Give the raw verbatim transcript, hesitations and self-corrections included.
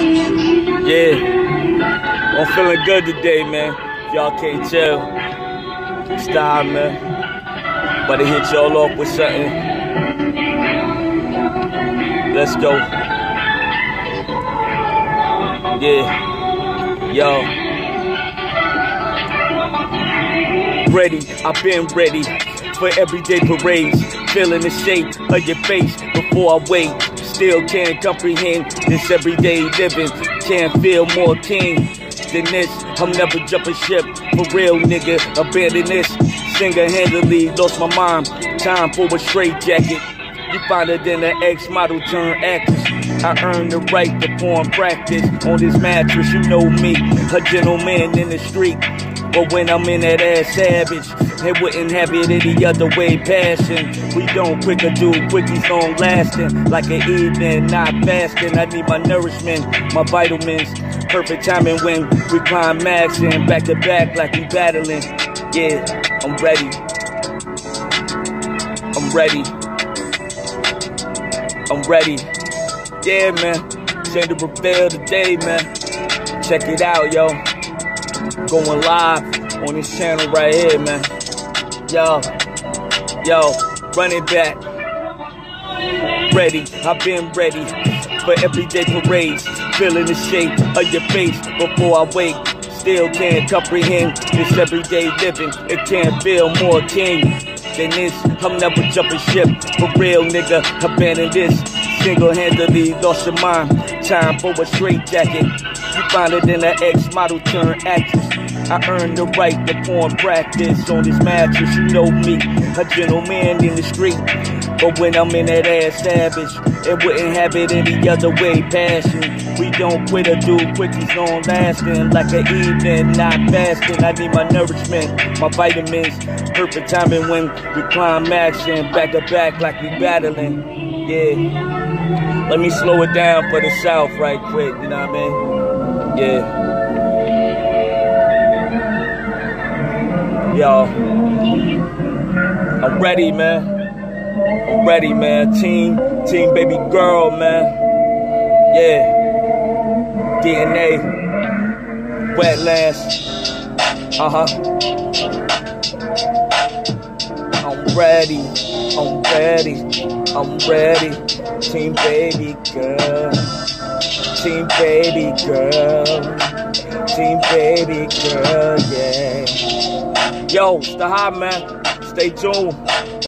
Yeah, I'm feeling good today, man. If y'all can't tell, style, man. About to hit y'all off with something. Let's go. Yeah, yo. Ready, I've been ready for everyday parades. Feeling the shape of your face before I wait. Still can't comprehend this everyday living. Can't feel more king than this. I'm never jumping ship, for real nigga. Abandon this, single-handedly lost my mind. Time for a straight jacket. You find it in an ex-model turned actress. I earned the right to perform practice on this mattress. You know me, a gentleman in the street. But when I'm in that ass savage, it wouldn't have it any other way. Passion, we don't quicker do quickies long lasting. Like an evening, not fasting. I need my nourishment, my vitamins. Perfect timing when we climaxing. Back to back like we battling. Yeah, I'm ready. I'm ready. I'm ready. Yeah, man. Time to prevail today, man. Check it out, yo. Going live on this channel right here, man. Yo, yo, running back. Ready, I've been ready for everyday parades. Feeling the shape of your face before I wake. Still can't comprehend this everyday living. It can't feel more king than this. I'm never jumping ship, for real nigga. Abandon this, single-handedly lost your mind. Time for a straight jacket. You find it in an ex-model turned actress. I earned the right to perform practice on this mattress. You know me, a gentleman in the street. But when I'm in that ass savage, it wouldn't have it any other way. Passion, we don't quit or do quickies long lasting. Like an evening, not fasting. I need my nourishment, my vitamins. Perfect timing when we climaxing. Back to back like we battling. Yeah. Let me slow it down for the South right quick, you know what I mean? Yeah. Yo, I'm ready, man. I'm ready, man. Team, team baby girl, man. Yeah. D N A. Wetlands. Uh-huh. I'm ready. I'm ready. I'm ready. Team baby girl. Team baby girl. Team baby girl, yeah. Yo, it's the hot man. Stay tuned.